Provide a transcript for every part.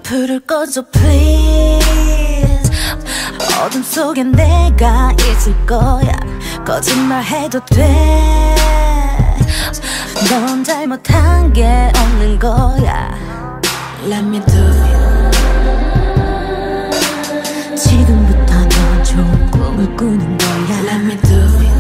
불을 꺼줘 please. 어둠 속에 내가 있을 거야. 거짓말해도 돼. 넌 잘못한 게 없는 거야. Let me do it. 지금부터 넌 좋은 꿈을 꾸는 거야. Let me do it.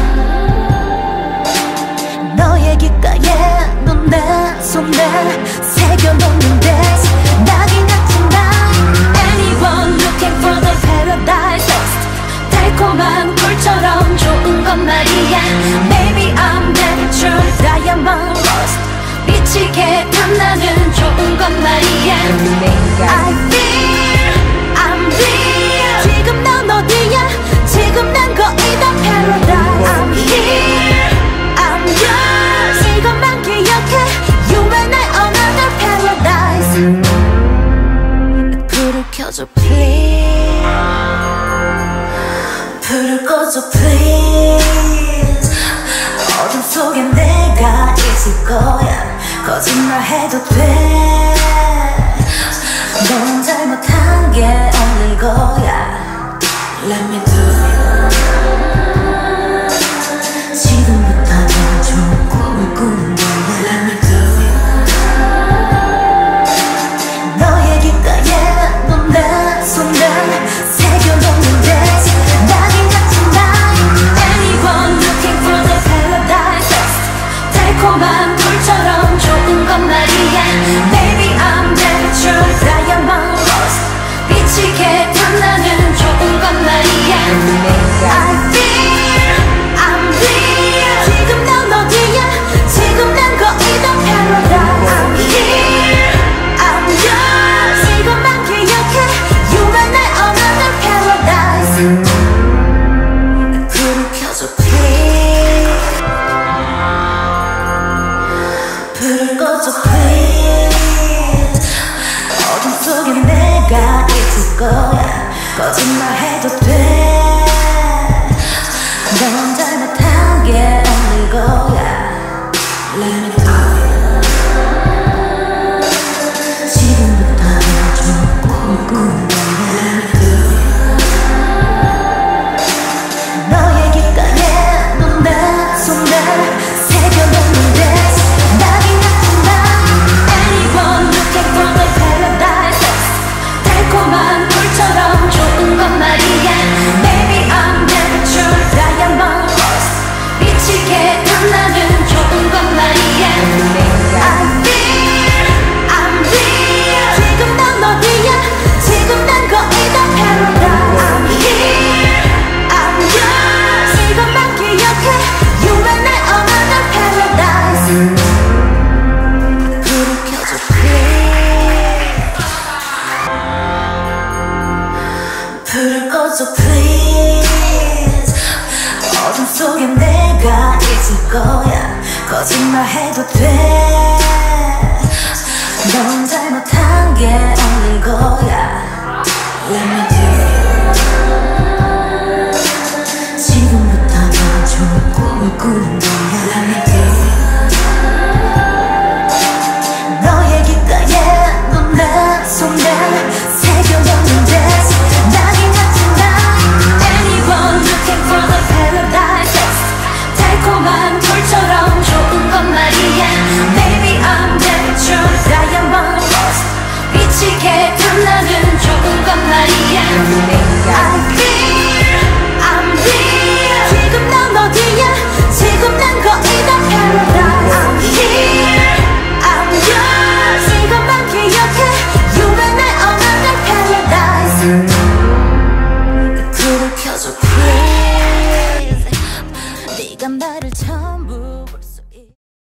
너의 귓가에 넌 내 손에 새겨놓는데 낙이 같은 날. Anyone looking for the paradise lost. 달콤한 꿀처럼 좋은 건 말이야. Maybe I'm natural diamond rust. 미치게 탐나는 좋은 건 말이야. I feel I'm real. 지금 넌 어디야? 지금 난 거의 다 paradise. I'm here I'm yours. 이것만 기억해. You and I another paradise. 불을 켜줘 please. 불을 꺼줘 please. 어둠 속에 내가 있을 거야. 거짓말해도 돼. 넌 잘못한 게 없는 거야. Let me do it. 지금부터 넌 좋은 꿈을 꾸는 거야. Let me do it. 너의 귓가에 넌 내 손에 새겨놓는데 낙이 같은 날. Anyone looking for the paradise lost. 달콤한 꿀처럼 좋은 건 말이야. Baby I'm natural diamond rust. 미치게 탐나는 좋은 건 말이야. I feel I'm real. 지금 넌 어디야? 지금 난 거의 다 paradise. I'm here I'm yours. 이것만 기억해. You and I another paradise. 불을 켜줘 please. 불을 꺼줘 please. 어둠 속에 내가 있을 거야. 거짓말해도 돼. 넌 잘못한 게 없는 거야. Let me do it. 지금부터 넌 좋은 꿈을 꾸는 거야. Let me do it. 너의 귓가에 넌 내 손에 새겨놓는데 낙이 같은 날. Anyone looking for the paradise lost. 달콤한 꿀처럼 좋은 건 말이야. Baby I'm natural diamond rust. 미치게 탐나는 좋은 건 말이야. I feel I'm real. 지금 넌 어디야? 지금 난 거의 다 paradise. I'm here I'm yours. 이것만 기억해. You and I another paradise. 불을 켜줘 please. 불을 꺼줘 please. 어둠 속에 내가 있을 거야. 거짓말해도 돼. 넌 잘못한 게 없는 거야. Let me do it. 지금부터 넌 좋은 꿈을 꾸는 거야.